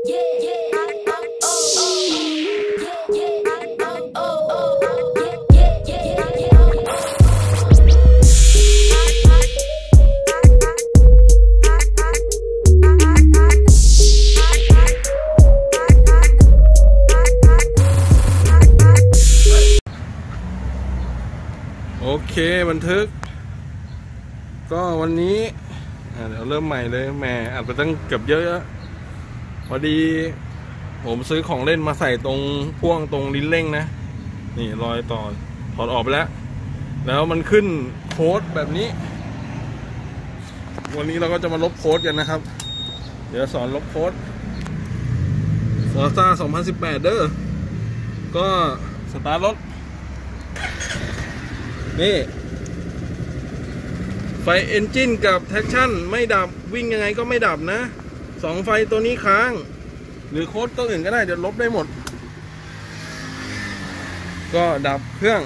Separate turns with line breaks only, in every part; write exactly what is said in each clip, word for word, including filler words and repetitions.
โอเคบันทึกก็วันนี้เดี๋ยวเริ่มใหม่เลยแหมอัดไปตั้งเกือบเยอะพอดีผมซื้อของเล่นมาใส่ตรงพ่วงตรงลิ้นเร่งนะนี่รอยต่อถอดออกไปแล้วแล้วมันขึ้นโค้ดแบบนี้วันนี้เราก็จะมาลบโค้ดกันนะครับเดี๋ยวสอนลบโค้ด Forza สองพันสิบแปดเด้อก็สตาร์ทรถนี่ไฟเอนจินกับแท็กชั่นไม่ดับวิ่งยังไงก็ไม่ดับนะสองไฟตัวนี้ค้างหรือโค้ดตัวอื่นก็ได้เดี๋ยวลบได้หมดก็ดับเครื่อง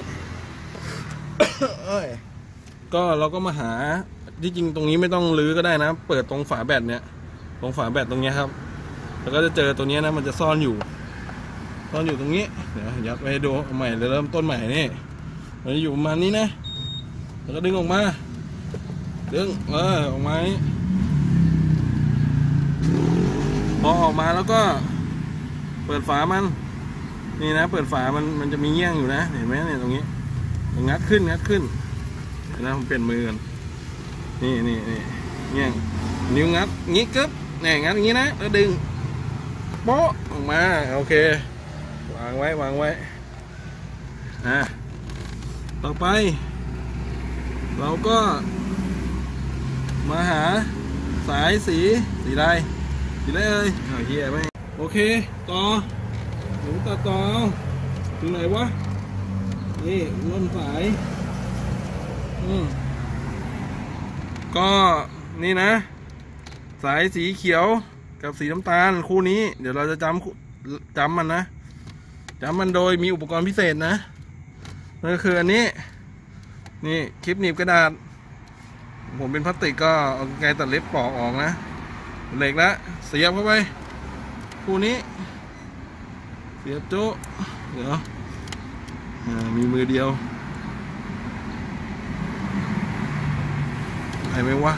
ก็เราก็มาหาที่จริงตรงนี้ไม่ต้องลื้อก็ได้นะเปิดตรงฝาแบตเนี่ยตรงฝาแบตตรงนี้ครับแล้วก็จะเจอตัวนี้นะมันจะซ่อนอยู่ซ่อนอยู่ตรงนี้เดี๋ยวยัดไว้ให้ดูเอาใหม่เริ่มต้นใหม่นี่มันอยู่ประมาณนี้นะแล้วก็ดึงออกมาดึงเออออกมาพอออกมาแล้วก็เปิดฝามันนี่นะเปิดฝามันมันจะมีเงี้ยงอยู่นะเห็นไหมเนี่ยตรงนี้งัดขึ้นงัดขึ้นเดี๋ยวนะผมเปลี่ยนมือกันนี่นี่นี่เงี้ยงนิ้วงัดงี้กึ๊บเนี่ยงัดอย่างนี้นะแล้วดึงโป๊ะออกมาโอเควางไว้วางไว้อ่ะต่อไปเราก็มาหาสายสีสีอะไรสีอะไรเอ้ยเอาเฮียไหมโอเคต่อหนูต่อต่อถึงไหนวะนี่ร่นสายอืมก็นี่นะสายสีเขียวกับสีน้ำตาลคู่นี้เดี๋ยวเราจะจำจำมันนะจำมันโดยมีอุปกรณ์พิเศษนะนั่นก็คืออันนี้นี่คลิปหนีบกระดาษผมเป็นพลาสติกก็เอาไกตัดเล็บปอกออกนะเหล็กแล้วเสียบเข้าไปคู่นี้เสียบโจ๊ะเดี๋ยวมีมือเดียวไหนไหมวะ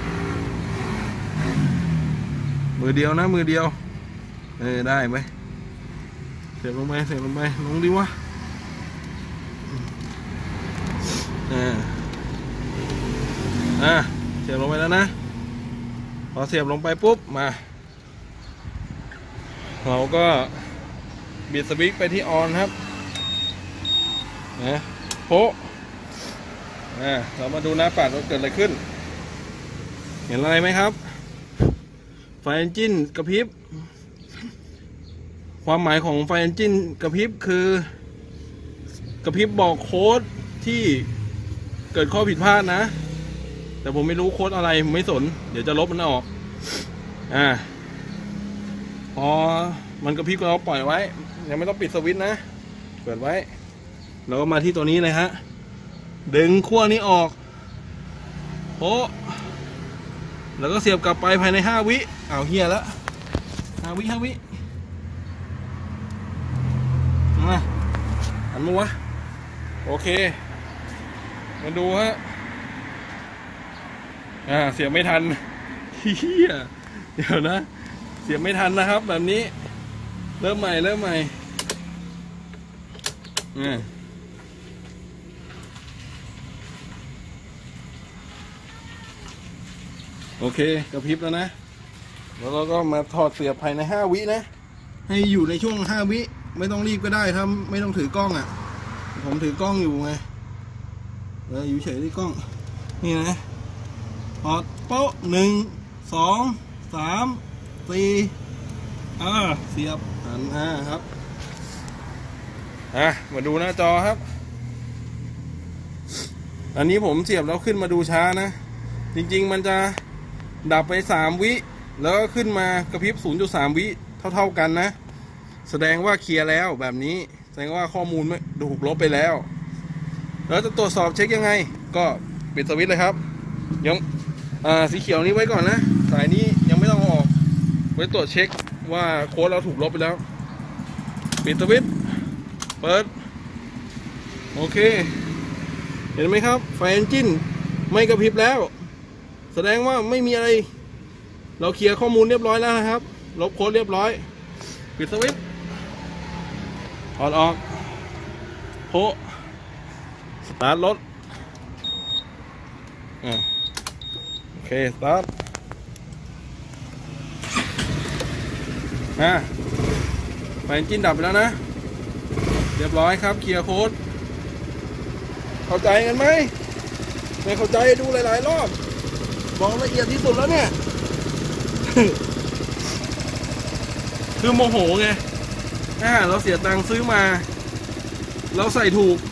มือเดียวนะมือเดียวเออได้ไหมเสียบลงไปเสียบลงไปลงดีวะอ่าอ่าเสียบลงไปแล้วนะพอเสียบลงไปปุ๊บมาเราก็บิดสวิตช์ไปที่ออนครับนะโป๊ะอ่าเรามาดูหน้าปัดว่าเกิดอะไรขึ้นเห็นอะไรไหมครับไฟเอนจินกระพริบความหมายของไฟเอนจินกระพริบคือกระพริบบอกโค้ดที่เกิดข้อผิดพลาดนะแต่ผมไม่รู้โค้ดอะไรไม่สนเดี๋ยวจะลบมันออกอ่าพอมันกระพริบเราปล่อยไว้ยังไม่ต้องปิดสวิตช์นะเปิดไว้เราก็มาที่ตัวนี้เลยฮะดึงขั้วนี้ออกโอ้แล้วก็เสียบกลับไปภายในห้าวิอ้าวเฮียแล้วห้าวิห้าวิมาอันมั้วะโอเคมาดูฮะอ่าเสียบไม่ทันเฮียเดี๋ยวนะเสียบไม่ทันนะครับแบบนี้เริ่มใหม่เริ่มใหม่อ่าโอเคกระพริบแล้วนะแล้วเราก็มาถอดเสียบภายในห้าวินะให้อยู่ในช่วงห้าวิไม่ต้องรีบก็ได้ถ้าไม่ต้องถือกล้องอ่ะผมถือกล้องอยู่ไงเอออยู่เฉยที่กล้องนี่นะถอดโป๊ะหนึ่งสองสามสี่อ่าเสียบหันอ่าครับอ่ะมาดูหน้าจอครับอันนี้ผมเสียบแล้วขึ้นมาดูช้านะจริงๆมันจะดับไปสามวิแล้วก็ขึ้นมากระพริบ ศูนย์จุดสาม วิเท่าๆกันนะแสดงว่าเคลียร์แล้วแบบนี้แสดงว่าข้อมูลไม่ถูกลบไปแล้วแล้วจะตรวจสอบเช็คยังไงก็ปิดสวิตช์เลยครับยังอ่าสีเขียวนี้ไว้ก่อนนะสายนี้ยังไม่ต้องออกไว้ตรวจเช็คว่าโค้ดเราถูกลบไปแล้วปิดสวิตช์เปิดโอเคเห็นไหมครับไฟเอนจินไม่กระพริบแล้วแสดงว่าไม่มีอะไรเราเคลียร์ข้อมูลเรียบร้อยแล้วนะครับลบโค้ดเรียบร้อยปิดสวิตช์ถอดออกโพสตาร์ทรถอ่ะโอเคสตาร์ทอ่ะไฟเอนจินดับไปแล้วนะเรียบร้อยครับเคลียร์โค้ดเข้าใจกันไหมไม่เข้าใจดูหลายๆรอบบอกละเอียดที่สุดแล้วเนี่ย คือโมโหไงอ่าเราเสียตังค์ซื้อมาเราใส่ถูก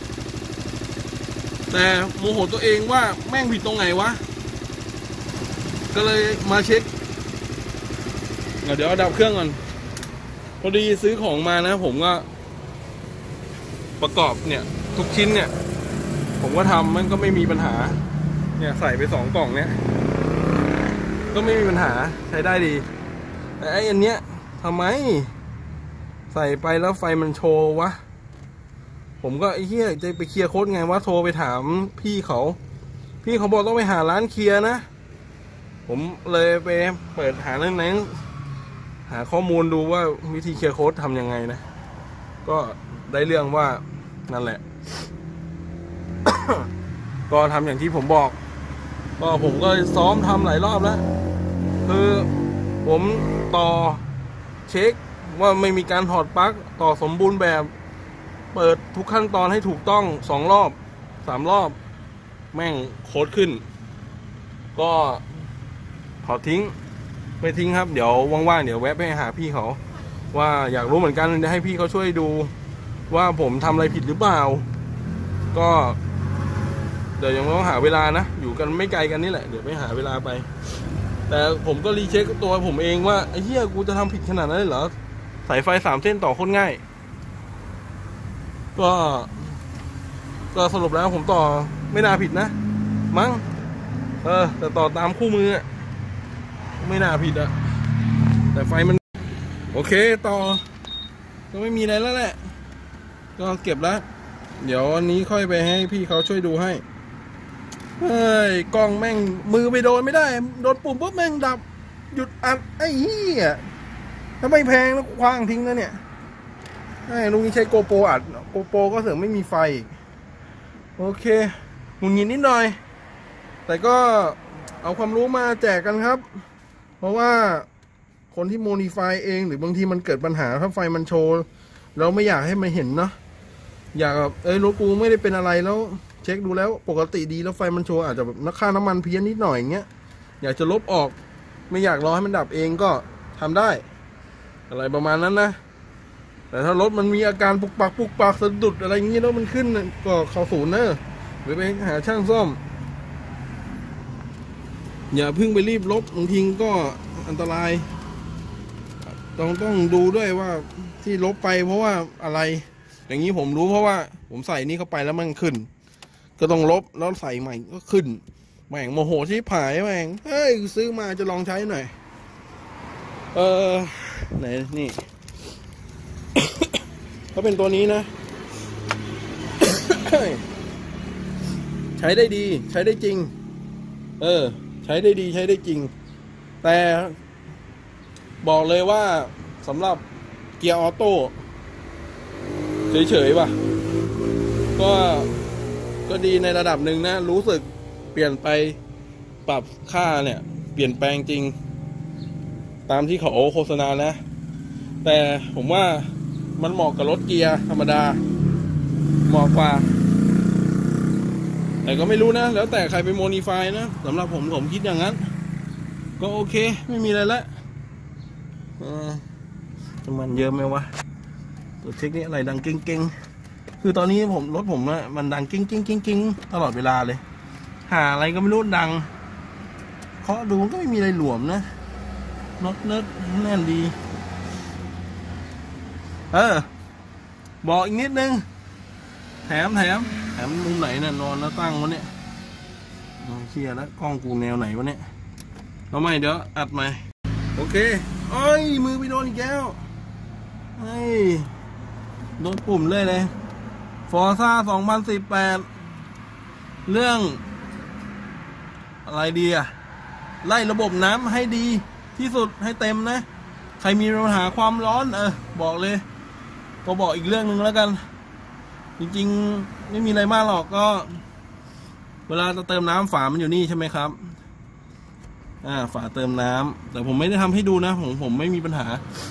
แต่โมโหตัวเองว่าแม่งผิดตรงไหนวะก็เลยมาเช็คเดี๋ยวดับเครื่องก่อนพอดีซื้อของมานะผมก็ประกอบเนี่ยทุกชิ้นเนี่ยผมก็ทำมันก็ไม่มีปัญหาเนี่ยใส่ไปสองกล่องเนี่ยก็ไม่มีปัญหาใช้ได้ดีแต่ไอ้อันเนี้ยทำไมใส่ไปแล้วไฟมันโชว์วะผมก็ไอ้เหี้ยจะไปเคลียร์โค้ดไงวะโทรไปถามพี่เขาพี่เขาบอกต้องไปหาร้านเคลียร์นะผมเลยไปเปิดหาเรื่องนั้นหาข้อมูลดูว่าวิธีเคลียร์โค้ดทำยังไงนะก็ได้เรื่องว่านั่นแหละ ก็ทำอย่างที่ผมบอกก็ผมก็ซ้อมทำหลายรอบแล้วคือผมต่อเช็คว่าไม่มีการถอดปลั๊กต่อสมบูรณ์แบบเปิดทุกขั้นตอนให้ถูกต้องสองรอบสามรอบแม่งโค้ดขึ้นก็ถอดทิ้งไม่ทิ้งครับเดี๋ยวว่างๆเดี๋ยวแวะไปหาพี่เขาว่าอยากรู้เหมือนกันจะให้พี่เขาช่วยดูว่าผมทำอะไรผิดหรือเปล่าก็เดี๋ยวยังต้องหาเวลานะอยู่กันไม่ไกลกันนี่แหละเดี๋ยวไปหาเวลาไปแต่ผมก็รีเช็คตัวผมเองว่าไอ้เหี้ยกูจะทำผิดขนาดนั้นเลยเหรอสายไฟสามเส้นต่อโคตรง่ายก็ก็สรุปแล้วผมต่อไม่น่าผิดนะมั้งเออแต่ต่อตามคู่มือไม่น่าผิดอะแต่ไฟมันโอเคต่อก็ไม่มีอะไรแล้วแหละก็เก็บแล้วเดี๋ยววันนี้ค่อยไปให้พี่เขาช่วยดูให้เฮ้ยกล้องแม่งมือไปโดนไม่ได้โดนปุ่มปุ๊บแม่งดับหยุดอัดไอ้เหี้ยถ้าไม่แพงแล้วคว้างทิ้งแล้วเนี่ยไอ้ลุงนี้ใช้โกโปรอัดโกโปรก็เสือกไม่มีไฟโอเคหงุดหงิดนิดหน่อยแต่ก็เอาความรู้มาแจกกันครับเพราะว่าคนที่โมดิฟายเองหรือบางทีมันเกิดปัญหาถ้าไฟมันโชว์เราไม่อยากให้มันเห็นเนาะอยากแบบเอ้ยรถกูไม่ได้เป็นอะไรแล้วเช็คดูแล้วปกติดีแล้วไฟมันโชว์อาจจะแบบนักค่าน้ำมันเพี้ยนนิดหน่อยอย่างเงี้ยอยากจะลบออกไม่อยากรอให้มันดับเองก็ทำได้อะไรประมาณนั้นนะแต่ถ้ารถมันมีอาการปุกปักปุกปักสะดุดอะไรอย่างงี้แล้วมันขึ้นก็เข้าศูนย์เนอะหรือไปหาช่างซ่อมอย่าเพิ่งไปรีบลบบางทีก็อันตรายต้องต้องดูด้วยว่าที่ลบไปเพราะว่าอะไรอย่างนี้ผมรู้เพราะว่าผมใส่นี่เข้าไปแล้วมันขึ้นก็ต้องลบแล้วใส่ใหม่ก็ขึ้นแม่งโมโหชิบหายแม่งเฮ้ยซื้อมาจะลองใช้หน่อยเออไหนนี่ ก็เป็นตัวนี้นะ ใช้ได้ดีใช้ได้จริงเออใช้ได้ดีใช้ได้จริงแต่บอกเลยว่าสำหรับเกียร์ออโต้เฉยๆป่ะก็ก็ดีในระดับหนึ่งนะรู้สึกเปลี่ยนไปปรับค่าเนี่ยเปลี่ยนแปลงจริงตามที่เขาโฆษณานะแต่ผมว่ามันเหมาะกับรถเกียร์ธรรมดาเหมาะกว่าแต่ก็ไม่รู้นะแล้วแต่ใครไปโมดิฟายนะสำหรับผมผมคิดอย่างนั้นก็โอเคไม่มีอะไรละน้ำมันเยอะไหมวะตัวเช็คนี่อะไรดังเก่งๆคือตอนนี้ผมรถผมนะมันดังเก่งๆๆๆตลอดเวลาเลยหาอะไรก็ไม่รู้ดังเคาะดูก็ไม่มีอะไรหลวมนะน็อตเนิร์ดแน่นดีเออบอกอีกนิดนึงแถมแถมแถมมุมไหนน่ะนอนแล้วตั้งวะเนี่ยเคลียร์แล้วกล้องกูแนวไหนวะเนี่ยเอาใหม่เดี๋ยวอัดใหม่โอเคเอ้ยมือไปโดนอีกแล้วเฮ้ยโดนปุ่มเลยเลยฟอร์ซ่าสองพันสิบแปดเรื่องอะไรดีอะไล่ระบบน้ำให้ดีที่สุดให้เต็มนะใครมีปัญหาความร้อนเออบอกเลยก็บอกอีกเรื่องหนึ่งแล้วกันจริงๆไม่มีอะไรมากหรอกก็เวลาจะเติมน้ำฝามันอยู่นี่ใช่ไหมครับอ่าฝาเติมน้ำแต่ผมไม่ได้ทำให้ดูนะผมผมไม่มีปัญหา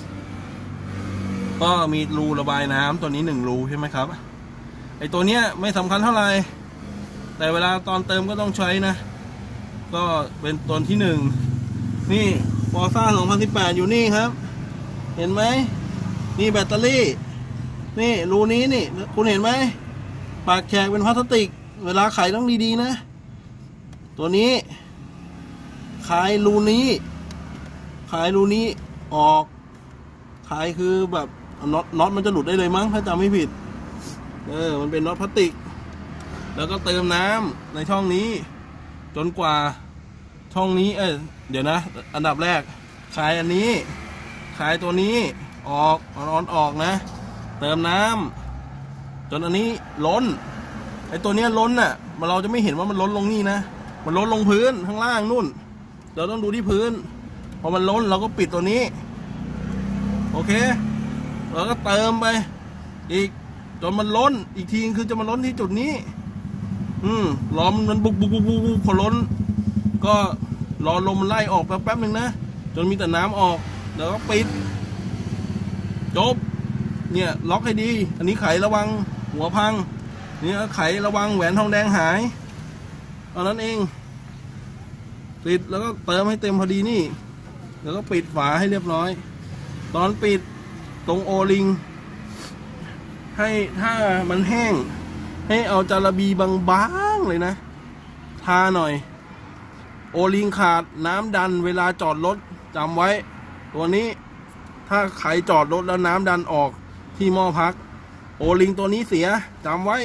ก็มีรูระบายน้ำตัวนี้หนึ่งรูใช่ไหมครับไอตัวเนี้ยไม่สำคัญเท่าไหร่แต่เวลาตอนเติมก็ต้องใช้นะก็เป็นตัวที่หนึ่งนี่ฟอร์ซ่าสองพันสิบแปดอยู่นี่ครับเห็นไหมนี่แบตเตอรี่นี่รูนี้นี่คุณเห็นไหมปากแฉกเป็นพลาสติกเวลาไขต้องดีๆนะตัวนี้ขายรูนี้ขายรูนี้ออกขายคือแบบน็อตน็อตมันจะหลุดได้เลยมั้งถ้าจำไม่ผิดเออมันเป็นน็อตพลาสติกแล้วก็เติมน้ำในช่องนี้จนกว่าช่องนี้เออเดี๋ยวนะอันดับแรกขายอันนี้ขายตัวนี้ออกร้อนออกนะเติมน้ำจนอันนี้ล้นไอตัวเนี้ยล้นน่ะเราจะไม่เห็นว่ามันล้นลงนี่นะมันล้นลงพื้นข้างล่างนู่นเราต้องดูที่พื้นพอมันล้นเราก็ปิดตัวนี้โอเคเราก็เติมไปอีกจนมันล้นอีกทีคือจะมาล้นที่จุดนี้อืมรอมันบุกบุกบุกบุกพอล้นก็รอลมมันไล่ออกแป๊บๆหนึ่งนะจนมีแต่น้ำออกแล้วก็ปิดจบเนี่ยล็อกให้ดีอันนี้ไขระวังหัวพังนี่ไขระวังแหวนทองแดงหายตอนนั้นเองปิดแล้วก็เติมให้เต็มพอดีนี่แล้วก็ปิดฝาให้เรียบร้อยตอนปิดตรงโอลิงให้ถ้ามันแห้งให้เอาจาระบีบางๆเลยนะทาหน่อยโอลิงขาดน้ำดันเวลาจอดรถจำไว้ตัวนี้ถ้าใครจอดรถแล้วน้ำดันออกที่หม้อพักโอลิงตัวนี้เสียจำไว้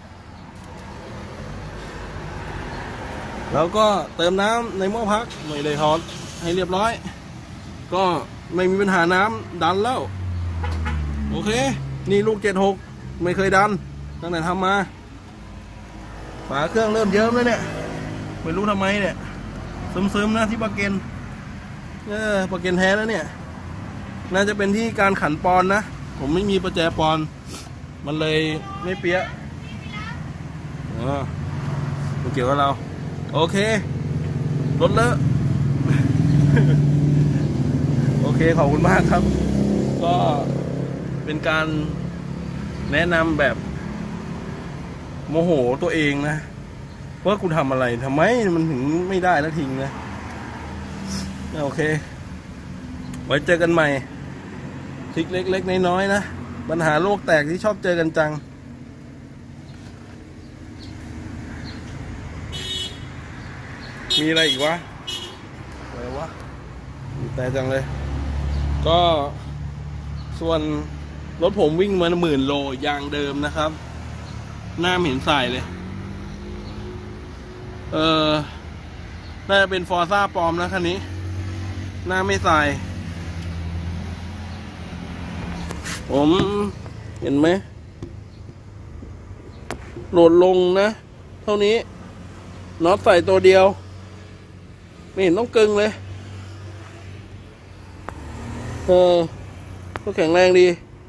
แล้วก็เติมน้ำในหม้อพักหน่อยเลยทอดให้เรียบร้อยก็ไม่มีปัญหาน้ำดันแล้วโอเคนี่ลูกเจ็ดหกไม่เคยดันตั้งแต่ทำมาฝาเครื่องเริ่มเยิ้มแล้วเนี่ยไม่รู้ทำไมเนี่ยซึมๆนะที่ปากเกนเออปากเกนแท้แล้วเนี่ยน่าจะเป็นที่การขันปอนนะผมไม่มีประแจปอนมันเลยไม่เปี้ยเออไม่เกี่ยวกับเราโอเครถเลอะ โอเคขอบคุณมากครับก็เป็นการแนะนำแบบโมโหตัวเองนะว่าคุณทำอะไรทำไมมันถึงไม่ได้แล้วทิ้งนะโอเคไว้เจอกันใหม่ทริคเล็กๆน้อยๆนะปัญหาโลกแตกที่ชอบเจอกันจังมีอะไรอีกวะอะไรวะแต่จังเลยก็ส่วนรถผมวิ่งมาหมื่นโลยางเดิมนะครับหน้าเห็นสายเลยเออน่าจะเป็นฟอร์ซ่าปลอมนะคันนี้หน้าไม่สายผมเห็นไหมโหลดลงนะเท่านี้น็อตใส่ตัวเดียวไม่เห็นต้องกึงเลยเออก็แข็งแรงดี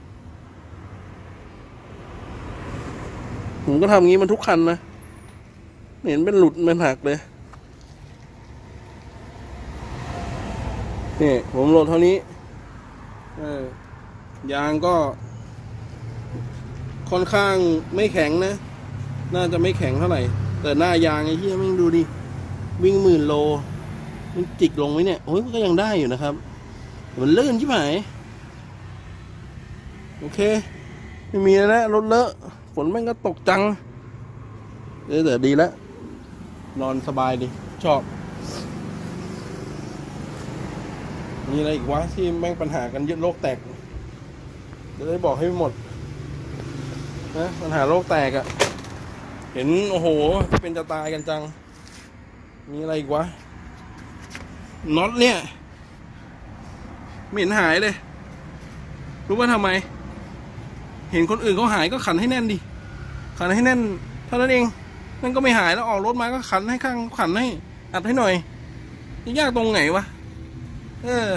ผมก็ทำงี้มันทุกคันนะเห็นเป็นหลุดมันหักเลยนี่ผมโหลดเท่านี้เออยางก็ค่อนข้างไม่แข็งนะน่าจะไม่แข็งเท่าไหร่แต่หน้ายางไอ้เหี้ยไม่ดูดิวิ่งหมื่นโลมันจิกลงไหมเนี่ยโอ้ยมันก็ยังได้อยู่นะครับมันลื่นใช่ไหมโอเคไม่มีแล้วรถเลอะฝนแม่งก็ตกจังเออแต่ดีแล้วนอนสบายดีชอบมีอะไรอีกวะที่แม่งปัญหากันเยอะโลกแตกจะได้บอกให้หมดนะปัญหาโลกแตกอะเห็นโอ้โหเป็นจะตายกันจังมีอะไรอีกวะน็อตเนี่ยไม่เห็นหายเลยรู้ว่าทำไมเห็นคนอื่นเขาหายก็ขันให้แน่นดิขันให้แน่นเท่านั้นเองนั่นก็ไม่หายแล้วออกรถมาก็ขันให้ข้างขันให้อัดให้หน่อยยากตรงไหนวะเออ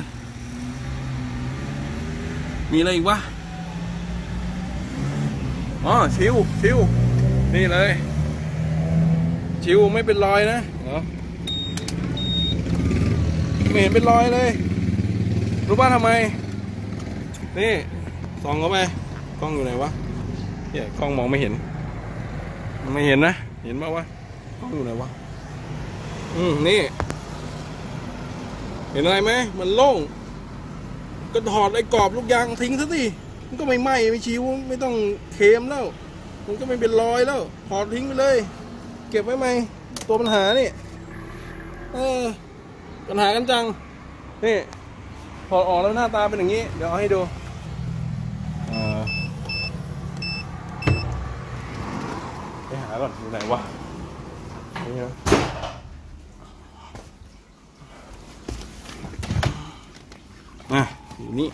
มีอะไรอีกวะอ๋อชิวชิวนี่เลยชิวไม่เป็นรอยนะเหรอไม่เห็นเป็นรอยเลยรู้ป่ะทำไมนี่ส่องเข้าไปกล้องอยู่ไหนวะเนี่ยกล้องมองไม่เห็นไม่เห็นนะเห็นป่าววะกล้องอยู่ไหนวะอืมนี่เห็นอะไรไหมมันโล่งก็ถอดไอ้กรอบลูกยางทิ้งซะสิมันก็ไม่ไหม้ไม่ชิวไม่ต้องเค็มแล้วมันก็ไม่เป็นรอยแล้วถอดทิ้งไปเลยเก็บไว้ไหมตัวปัญหานี่เออปัญหากันจังนี่ถอดออกแล้วหน้าตาเป็นอย่างนี้เดี๋ยวเอาให้ดูไปหาก่อนอยู่ไหนวะนี่นะอ่ะอยู่นี่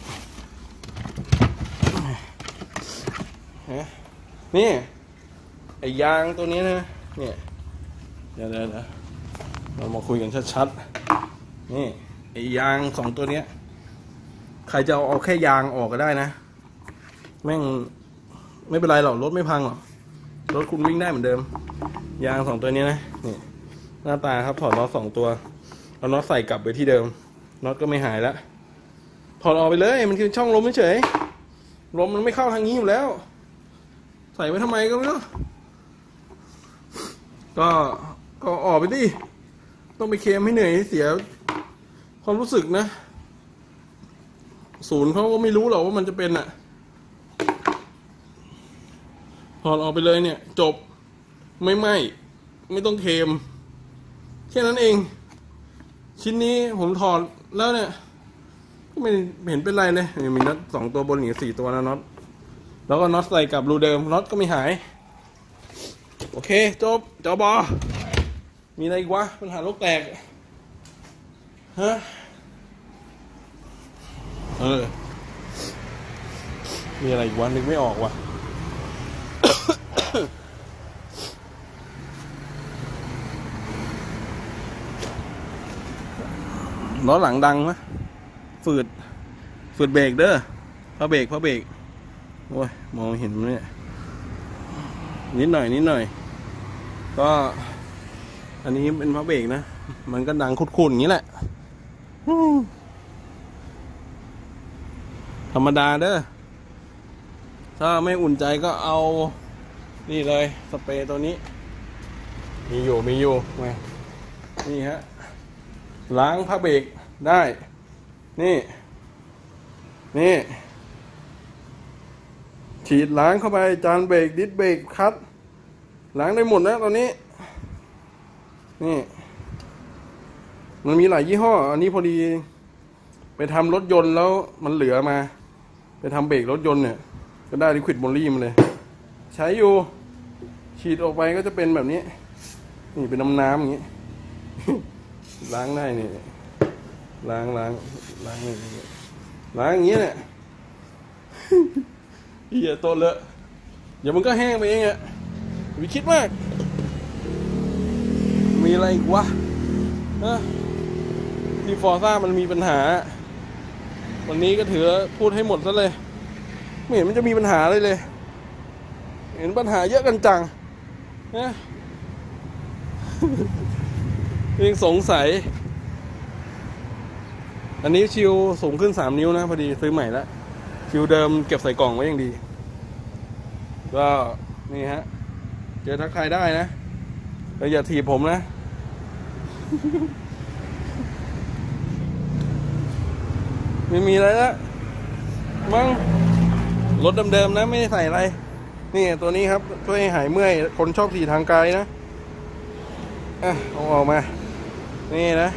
นี่ไอ้ยางตัวนี้นะเนี่ยเดี๋ยวเดี๋ยวเรามาคุยกันชัดๆนี่ไอ้ยางสองตัวเนี้ยใครจะเอาเอาแค่ยางออกก็ได้นะแม่งไม่เป็นไรหรอกรถไม่พังหรอกรถคุณวิ่งได้เหมือนเดิมยางสองตัวนี้นะนี่หน้าตาครับถอดน็อตสองตัวเอาน็อตใส่กลับไปที่เดิมน็อตก็ไม่หายแล้วถอดออกไปเลยมันคือช่องลมเฉยลมมันไม่เข้าทางนี้อยู่แล้วใส่ไว้ทำไมก็ไม่รู้ก็ก็ออกไปดิต้องไปเคลมให้เหนื่อยเสียความรู้สึกนะศูนย์เขาก็ไม่รู้หรอกว่ามันจะเป็นอ่ะถอดออกไปเลยเนี่ยจบไม่ไหม้ไม่ต้องเคลมแค่นั้นเองชิ้นนี้ผมถอดแล้วเนี่ยก็ไม่เห็นเป็นไรเลยมีน็อตสองตัวบนหนีสี่ตัวนะน็อตแล้วก็น็อตใส่กับรูเดิมน็อตก็ไม่หายโอเคจบจบอมีอะไรอีกวะปัญหาโลกแตกฮะเออมีอะไรอีกวะนึกไม่ออกวะล้อหลังดังไหมฝืดฝืดเบรกเด้อพอเบรกพอเบรกโอ้ยมองเห็นมั้ยเนี่ยนิดหน่อยนิดหน่อยก็อันนี้เป็นพอเบรกนะมันก็ดังคุดๆอย่างนี้แหละธรรมดาเด้อถ้าไม่อุ่นใจก็เอานี่เลยสเปรย์ตัวนี้มีอยู่มีอยู่มานี่ฮะล้างผ้าเบรกได้นี่นี่ฉีดล้างเข้าไปจานเบรกดิสเบรกคัทล้างได้หมดนะตอนนี้นี่มันมีหลายยี่ห้ออันนี้พอดีไปทำรถยนต์แล้วมันเหลือมาไปทำเบรกรถยนต์เนี่ยก็ได้ลิควิดมอลลี่มาเลยใช้อยู่ฉีดออกไปก็จะเป็นแบบนี้นี่เป็นน้ำน้ำอย่างนี้ล้างได้นี่ล้างล้างล้างนี่ล้างอย่างนี้เนี่ยเหี้ยโตเลอะเดี๋ยวมันก็แห้งไปเองอะวิคิดมากมีอะไรอีกวะนะที่ฟอร์ซ่ามันมีปัญหาวันนี้ก็ถือพูดให้หมดซะเลยไม่เห็นมันจะมีปัญหาเลยเลยเห็นปัญหาเยอะกันจังนะยังสงสัยอันนี้ชิวสูงขึ้นสามนิ้วนะพอดีซื้อใหม่แล้วชิวเดิมเก็บใส่กล่องไว้อย่างดีก็นี่ฮะเจอทักทายได้นะแล้วอย่าถีบผมนะไม่มีอะไรแล้วมั้งรถเดิมๆนะไม่ได้ใส่อะไรนี่ตัวนี้ครับช่วยหายเมื่อยคนชอบขี่ทางไกลนะอ่ะเอาออกมานี่นะ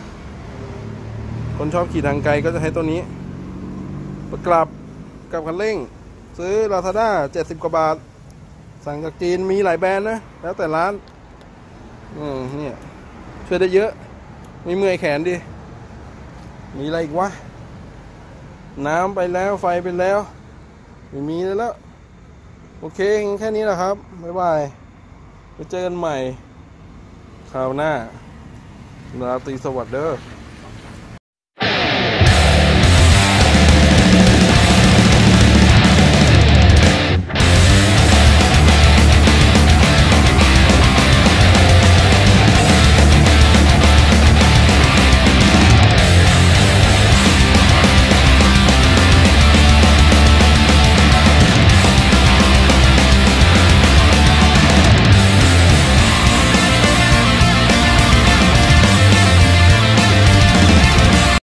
คนชอบขี่ทางไกลก็จะใช้ตัวนี้ประกลับกับคันเร่งซื้อ Lazada เจ็ดสิบกว่าบาทสั่งจากจีนมีหลายแบรนด์นะแล้วแต่ร้านอืมเนี่ยช่วยได้เยอะไม่เมื่อยแขนดิมีอะไรอีกวะน้ำไปแล้วไฟไปแล้วไม่มีแล้ว โอเคแค่นี้แหละครับบ๊ายบายไปเจอกันใหม่คราวหน้าราตรีสวัสดิ์เด้อ